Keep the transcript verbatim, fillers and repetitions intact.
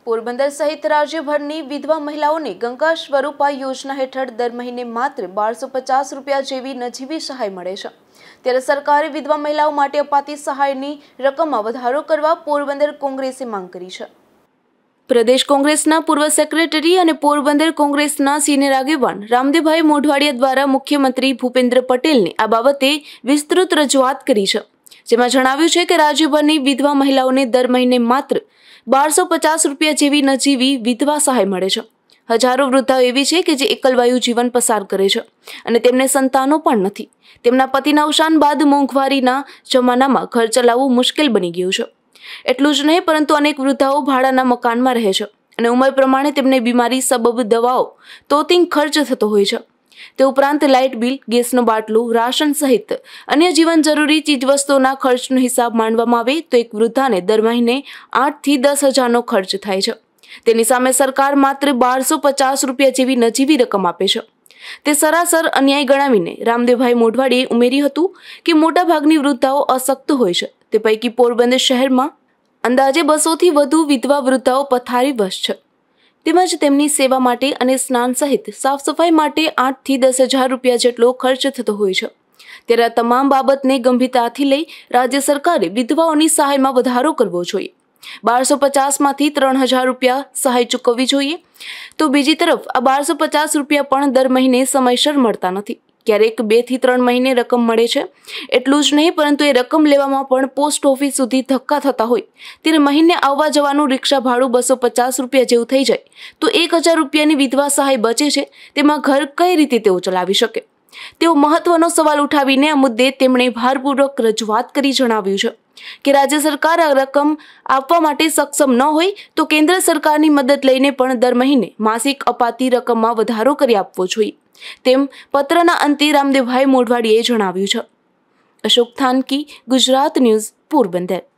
પોરબંદર સહિત રાજ્યભરની વિધવા મહિલાઓને ગંગા સ્વરૂપા યોજના હેઠળ દર મહિને માત્ર બારસો પચાસ રૂપિયા જેવી નજીવી સહાય મળે છે। ત્યારે સરકારે વિધવા મહિલાઓ માટે અપાતી સહાયની રકમમાં વધારો કરવા પોરબંદર કોંગ્રેસે માંગ કરી છે। પ્રદેશ કોંગ્રેસના પૂર્વ સેક્રેટરી અને પોરબંદર કોંગ્રેસના સિનિયર આગેવાન રામદેવભાઈ મોઢવાડિયા દ્વારા મુખ્યમંત્રી ભૂપેન્દ્ર પટેલને આ બાબતે વિસ્તૃત રજૂઆત કરી છે, જેમાં જણાવ્યું છે કે રાજ્યભરની વિધવા મહિલાઓને દર મહિને માત્ર બારસો પચાસ રૂપિયા જેવી નજીવી વિધવા સહાય મળે છે। હજારો વૃદ્ધાઓ એવી છે કે જે એકલવાયુ જીવન પસાર કરે છે અને તેમને સંતાનો પણ નથી। તેમના પતિના અવસાન બાદ મોંઘવારીના જમાનામાં ઘર ચલાવવું મુશ્કેલ બની ગયું છે। એટલું જ નહીં પરંતુ અનેક વૃદ્ધાઓ ભાડાના મકાનમાં રહે છે અને ઉંમર પ્રમાણે તેમને બીમારી સબબ દવાઓ તોતિંગ ખર્ચ થતો હોય છે। તે ઉપરાંત લાઇટ બિલ, ગેસનો બાટલો, રાશન સહિત અન્ય જીવન જરૂરી ચીજવસ્તુઓના ખર્ચનો હિસાબ માંડવામાં આવે તો એક વૃદ્ધાને દર મહિને આઠ થી દસ હજારનો ખર્ચ થાય છે। તેની સામે સરકાર માત્ર બારસો પચાસ રૂપિયા જેવી નજીવી રકમ આપે છે। તે સરાસર અન્યાય ગણાવીને રામદેવભાઈ મોઢવાડીએ ઉમેર્યું હતું કે મોટાભાગની વૃદ્ધાઓ અશક્ત હોય છે। તે પૈકી પોરબંદર શહેરમાં અંદાજે બસોથી વધુ વિધવા વૃદ્ધાઓ પથારીવશ છે, તેમજ તેમની સેવા માટે અને સ્નાન સહિત સાફ સફાઈ માટે આઠ થી દસ હજાર રૂપિયા જેટલો ખર્ચ થતો હોય છે। ત્યારે આ તમામ બાબતને ગંભીરતાથી લઈ રાજ્ય સરકારે વિધવાઓની સહાયમાં વધારો કરવો જોઈએ। બારસો પચાસમાંથી ત્રણ હજાર રૂપિયા સહાય ચૂકવવી જોઈએ, તો બીજી તરફ આ બારસો પચાસ રૂપિયા પણ દર મહિને સમયસર મળતા નથી। ક્યારેક બે થી ત્રણ મહિને રકમ મળે છે। એટલું જ નહીં પરંતુ એ રકમ લેવામાં પણ પોસ્ટ ઓફિસ સુધી ધક્કા થતા હોય ત્યારે મહિને આવવા જવાનું રિક્ષા ભાડું બસો પચાસ રૂપિયા જેવું થઈ જાય તો એક હજાર રૂપિયાની વિધવા સહાય બચે છે, તેમાં ઘર કઈ રીતે તેઓ ચલાવી શકે? તેઓ મહત્વનો સવાલ ઉઠાવીને આ મુદ્દે તેમણે ભારપૂર્વક રજૂઆત કરી જણાવ્યું છે કે રાજ્ય સરકાર આ રકમ આપવા માટે સક્ષમ ન હોય તો કેન્દ્ર સરકારની મદદ લઈને પણ દર મહિને માસિક અપાતી રકમમાં વધારો કરી આપવો જોઈએ, તેમ પત્રના અંતે રામદેવભાઈ મોઢવાડીએ જણાવ્યું છે। અશોક થાનકી, ગુજરાત ન્યૂઝ, પોરબંદર।